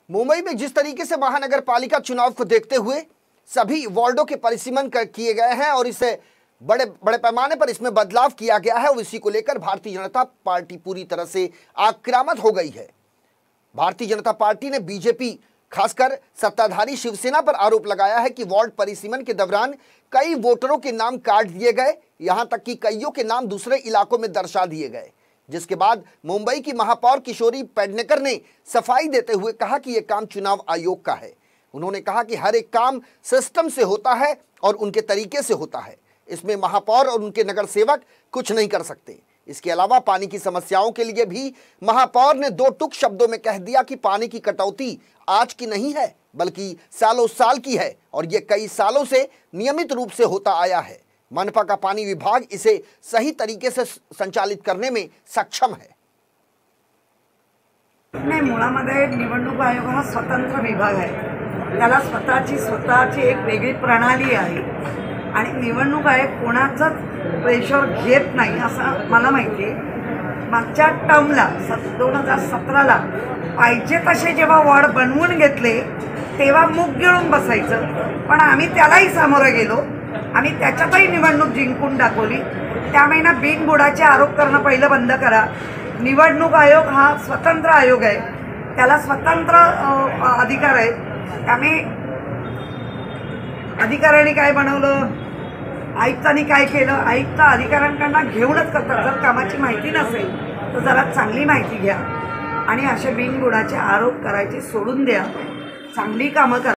मुंबई में जिस तरीके से महानगर पालिका चुनाव को देखते हुए सभी वार्डों के परिसीमन किए गए हैं और इसे बड़े बड़े पैमाने पर इसमें बदलाव किया गया है, उसी को लेकर भारतीय जनता पार्टी पूरी तरह से आक्रामक हो गई है। भारतीय जनता पार्टी ने बीजेपी खासकर सत्ताधारी शिवसेना पर आरोप लगाया है कि वार्ड परिसीमन के दौरान कई वोटरों के नाम काट दिए गए, यहां तक कि कईयों के नाम दूसरे इलाकों में दर्शा दिए गए। जिसके बाद मुंबई की महापौर किशोरी पेडनेकर ने सफाई देते हुए कहा कि यह काम चुनाव आयोग का है। उन्होंने कहा कि हर एक काम सिस्टम से होता है और उनके तरीके से होता है, इसमें महापौर और उनके नगर सेवक कुछ नहीं कर सकते। इसके अलावा पानी की समस्याओं के लिए भी महापौर ने दो टूक शब्दों में कह दिया कि पानी की कटौती आज की नहीं है बल्कि सालों साल की है और ये कई सालों से नियमित रूप से होता आया है। मनपा का पानी विभाग इसे सही तरीके से संचालित करने में सक्षम है। नाही, मुळामध्ये निवडणूक आयोग हा स्वतंत्र विभाग आहे, त्याला स्वतःची एक वेगळी प्रणाली आहे आणि निवडणूक आयोग कोणाचंच प्रेशर घेत नाही असं मला माहिती आहे। मागच्या टर्मला 2017ला पाहिजे तसे जेव्हा वॉर्ड बनवून घेतले तेव्हा मुग गिळून बसायचं, पण आम्ही त्यालाही सामोरे गेलो। आम्ही त्याच्यातही निवडणूक जिंकून दाखवली। त्यामुळे बिनबुडाचे आरोप करणं पहिलं बंद करा। निवडणूक आयोग हा स्वतंत्र आयोग आहे, त्याला स्वतंत्र अधिकार आहेत। त्यामुळे अधिकाऱ्यांनी काय बनवलं, आयुक्तांनी काय केलं, आयुक्त अधिकाऱ्यांकडून घेऊनच करतात। जर कामाची माहिती नसेल तर जरा चांगली माहिती घ्या आणि असे बिनबुडाचे आरोप करायचे सोडून द्या, चांगली कामं करा।